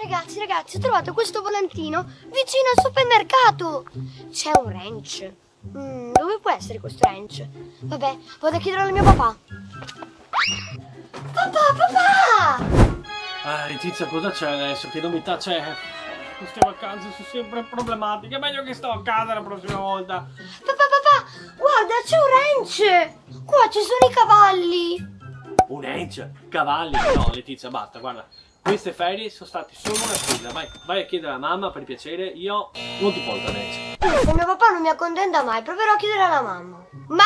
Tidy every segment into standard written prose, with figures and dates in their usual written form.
Ragazzi, ho trovato questo volantino vicino al supermercato. C'è un ranch. Dove può essere questo ranch? Vabbè, vado a chiedere al mio papà. Papà! Letizia, cosa c'è adesso? Che novità c'è? Queste vacanze sono sempre problematiche. È meglio che sto a casa la prossima volta. Papà, guarda, c'è un ranch. Qua ci sono i cavalli. Un ranch? Cavalli? No, Letizia, basta, guarda. Queste ferie sono state solo una scusa. Vai a chiedere alla mamma, per piacere. Io non ti porto al ranch. Se mio papà non mi accontenta mai, proverò a chiedere alla mamma. Mamma!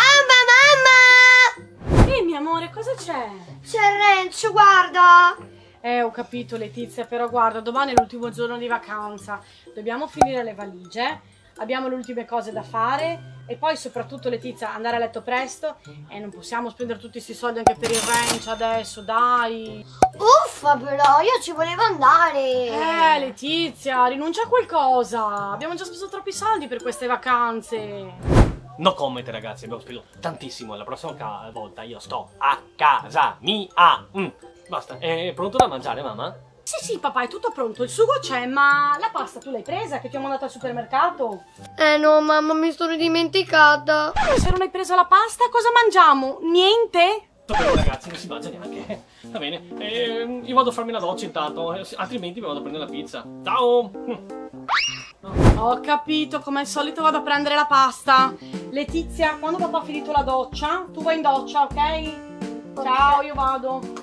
Mio amore, cosa c'è? C'è il ranch, guarda. Ho capito, Letizia, però guarda, domani è l'ultimo giorno di vacanza. Dobbiamo finire le valigie, abbiamo le ultime cose da fare e poi soprattutto, Letizia, andare a letto presto e non possiamo spendere tutti questi soldi anche per il ranch adesso, dai. Uffa, però, io ci volevo andare. Letizia, rinuncia a qualcosa. Abbiamo già speso troppi soldi per queste vacanze. No comment, ragazzi, abbiamo speso tantissimo. La prossima volta io sto a casa mia. Basta, è pronto da mangiare, mamma? Sì, papà, è tutto pronto. Il sugo c'è, ma la pasta tu l'hai presa che ti ho mandato al supermercato? No, mamma, mi sono dimenticata. Se non hai preso la pasta, cosa mangiamo? Niente? Ragazzi, non si mangia neanche. Va bene, io vado a farmi la doccia intanto, altrimenti mi vado a prendere la pizza. Ciao! Ho capito, come al solito vado a prendere la pasta. Letizia, quando papà ha finito la doccia, tu vai in doccia, ok? Ciao, io vado.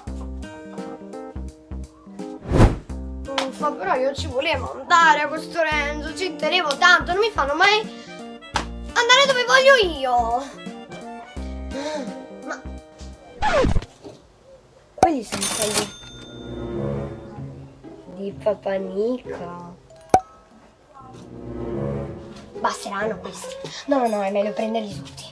Uffa, però io ci volevo andare a questo ranch, ci tenevo tanto, non mi fanno mai andare dove voglio io. Ma quelli sono i soldi di papà Nico. Basteranno questi. No, è meglio prenderli tutti.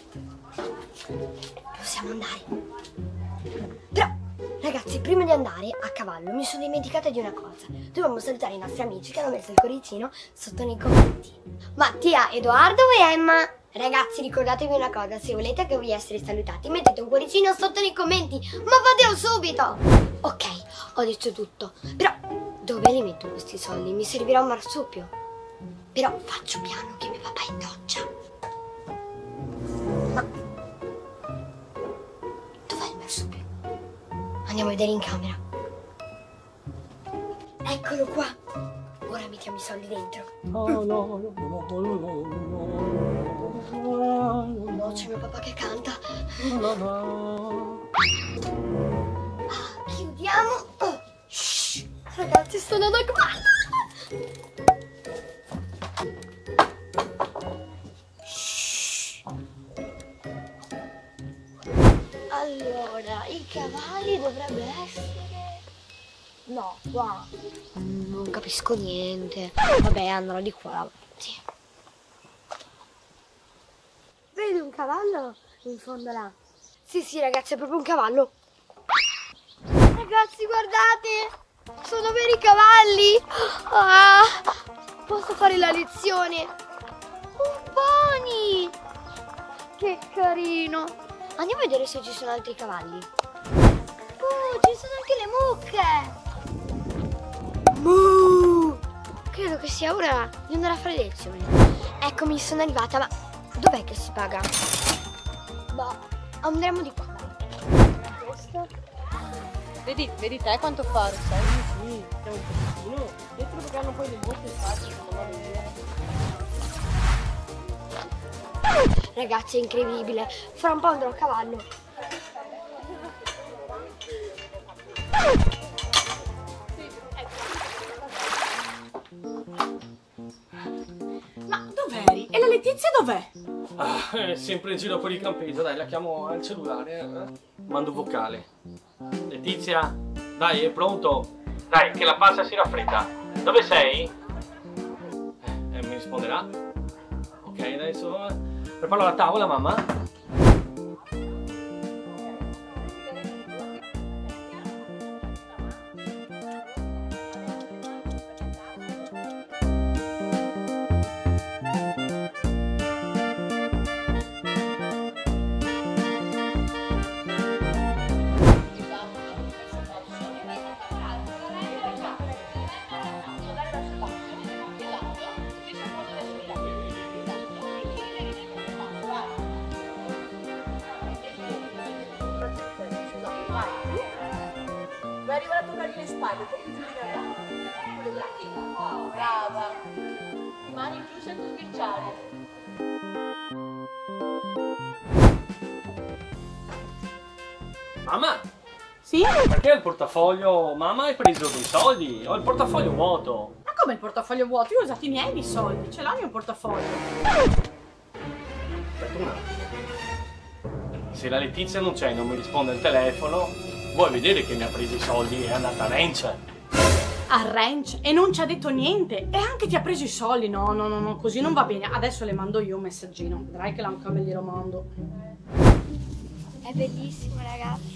Possiamo andare. Però, ragazzi, prima di andare a cavallo mi sono dimenticata di una cosa. Dobbiamo salutare i nostri amici che hanno messo il cuoricino sotto nei commenti. Mattia, Edoardo e Emma. Ragazzi, ricordatevi una cosa, se volete che voi essere salutati mettete un cuoricino sotto nei commenti. Ma fatelo subito. Ok, ho detto tutto. Però, dove li metto questi soldi? Mi servirà un marsupio. Però faccio piano che mio papà è in doccia. Ma dov'è il marsupio? Andiamo a vedere in camera. Eccolo qua. Ora mettiamo i soldi dentro. No, c'è mio papà che canta. Chiudiamo. Shh. Ragazzi, sto andando a cavallo. Allora, i cavalli dovrebbe essere... No, qua. Non capisco niente. Vabbè, andrò di qua avanti. Vedi un cavallo in fondo là? Sì, ragazzi, è proprio un cavallo. Ragazzi, guardate! Sono veri cavalli! Posso fare la lezione? Un pony! Che carino! Andiamo a vedere se ci sono altri cavalli. Ci sono anche le mucche! Credo che sia ora di andare a fare lezioni. Eccomi, sono arrivata, ma dov'è che si paga? Andremo di qua. Questo. Vedi te quanto fare, sai? Sì, siamo un pochettino. Dietro perché hanno poi le buste facili. Ragazzi, è incredibile. Fra un po' andrò a cavallo. Ma dov'eri? E la Letizia dov'è? È sempre in giro per il campeggio, dai, la chiamo al cellulare. Mando vocale. Letizia, dai, è pronto? Dai, che la pasta si raffredda. Dove sei? Mi risponderà. Ok, adesso... Preparo la tavola, mamma. vai. Vuoi arrivare a toccargli le spalle, poi giù di là. Con le braccia. Brava. Mani chiuse e tu sbirciare. Mamma, Sì? perché il portafoglio? Mamma, hai preso dei soldi? Ho il portafoglio vuoto. Ma come il portafoglio vuoto? Io ho usato i miei di soldi, ce l'ho il mio portafoglio. Aspetta un attimo. Se la Letizia non c'è e non mi risponde al telefono, vuoi vedere che mi ha preso i soldi e è andata a Ranch? Al ranch e non ci ha detto niente e anche ti ha preso i soldi. No, così non va bene. Adesso le mando io un messaggino. Vedrai che anche me glielo mando. È bellissimo, ragazzi.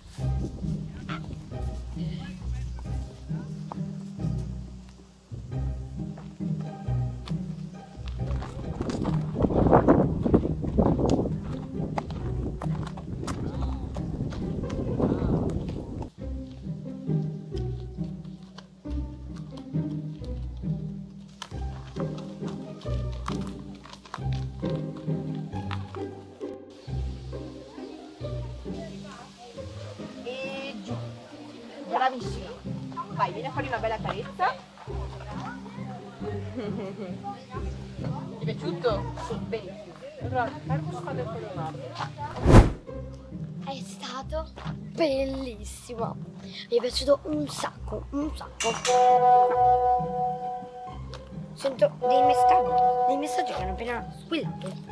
E giù. Bravissima. Vai, vieni a fare una bella carezza. Ti è piaciuto? Benissimo. Allora, fermo spada e Leonardo. È stato bellissimo. Mi è piaciuto un sacco, un sacco. Sento dei messaggi che hanno appena squillato.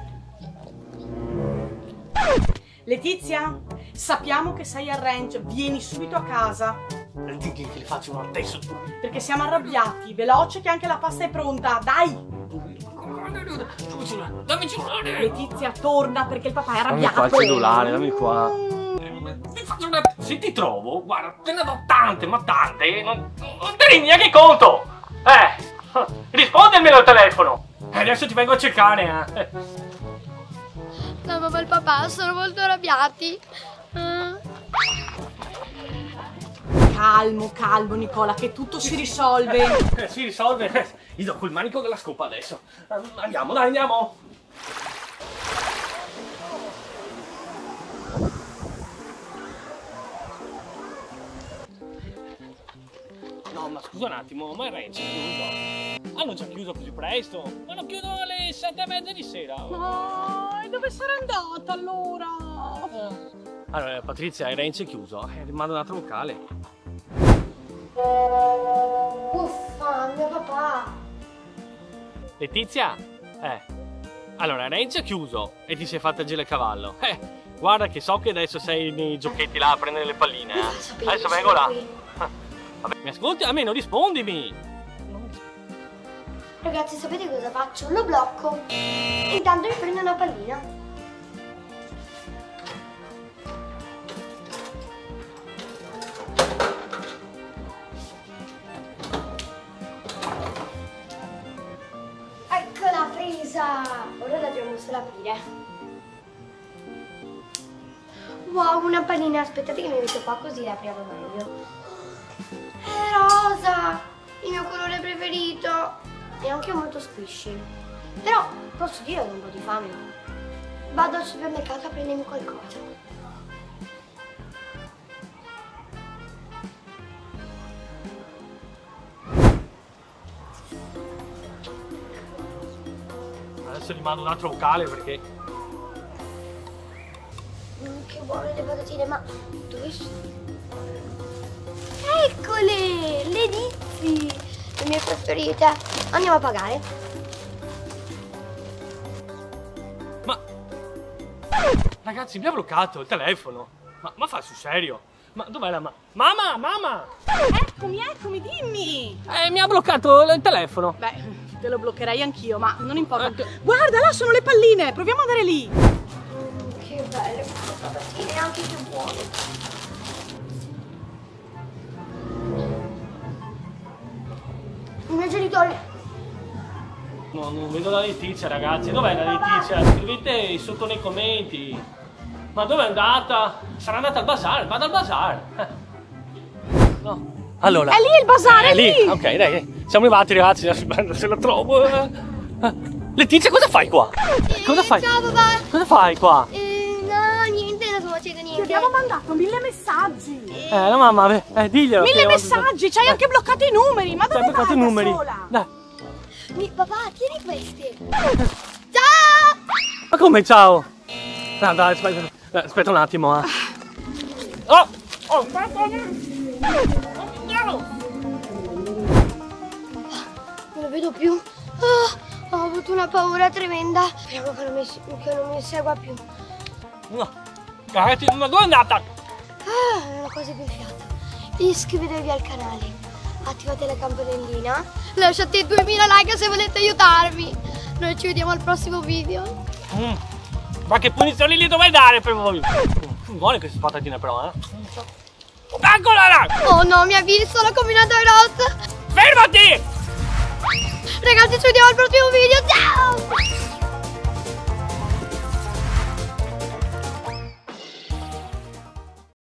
Letizia, sappiamo che sei al ranch. Vieni subito a casa. Digli che le faccio un adesso. Perché siamo arrabbiati. Veloce che anche la pasta è pronta. Dai! Dammi il cellulare. Letizia, torna perché il papà è Dammi arrabbiato. qua il cellulare, dammi qua. Se ti trovo, guarda, te ne do tante, ma tante. Non te ne neanche conto. Rispondemelo al telefono. Adesso ti vengo a cercare, La mamma e il papà sono molto arrabbiati. Calmo, Nicola, che tutto si risolve. Si risolve. Gli do quel manico della scopa adesso. Andiamo, dai, andiamo. No, ma scusa un attimo, ma il ranch è chiuso. Hanno già chiuso così presto? Ma lo chiudono alle 7:30 di sera. No, e dove sarà andata allora? Allora, Patrizia, il ranch è chiuso. Rimando un altro locale. Uffa, mio papà. Letizia? Allora, il ranch è chiuso e ti sei fatta il gilecavallo. Guarda che so che adesso sei nei giochetti là a prendere le palline. Adesso vengo là. Vabbè, mi ascolti? Almeno rispondimi. Ragazzi, sapete cosa faccio? Lo blocco. Intanto mi prendo una pallina. Eccola presa! Ora la dobbiamo solo aprire. Wow, una pallina. Aspettate che mi metto qua così la apriamo meglio. È rosa! Il mio colore preferito. E anche molto squishy. Però posso dire che ho un po' di fame. Vado al supermercato a prendermi qualcosa. Adesso gli mando un altro vocale perché... Che buone le patatine, ma dove sono? Eccole! Le Dizzy! Le mie preferite. Andiamo a pagare. Ma... Ragazzi, mi ha bloccato il telefono. Ma fa sul serio? Ma dov'è la Mamma! Eccomi, dimmi! Mi ha bloccato il telefono. Beh, te lo bloccherei anch'io, ma non importa. Guarda, là sono le palline, proviamo ad andare lì. Che belle queste patatine, anche più buone. I miei genitori. No, non vedo la Letizia, ragazzi. Dov'è la Letizia? Scrivete sotto nei commenti. Ma dove è andata? Sarà andata al bazar, vado al bazar. No. Allora. È lì il bazar, è lì. Ok, dai. Siamo arrivati, ragazzi. Se la trovo. Letizia, cosa fai qua? Cosa fai? Ciao papà. Cosa fai qua? No, niente, non sto facendo niente. abbiamo mandato 1000 messaggi. La mamma, diglielo. 1000 messaggi, c'hai anche bloccato i numeri. Ma dove vai bloccato i da numeri. sola? Dai. Papà, tieni questi. Ciao! Ma come ciao? No, dai, aspetta un attimo, Oh! Non lo vedo più. Ho avuto una paura tremenda. Speriamo che non mi segua più. No. Ragazzi, ma dove è andata? Non ho quasi più fiato. Iscrivetevi al canale. Attivate la campanellina. Lasciate 2000 like se volete aiutarmi. Noi ci vediamo al prossimo video. Ma che punizioni li dovrei dare per voi? Buone queste patatine però, Eccola là! Oh no, mi ha visto, l'ho combinato rossa. Fermati!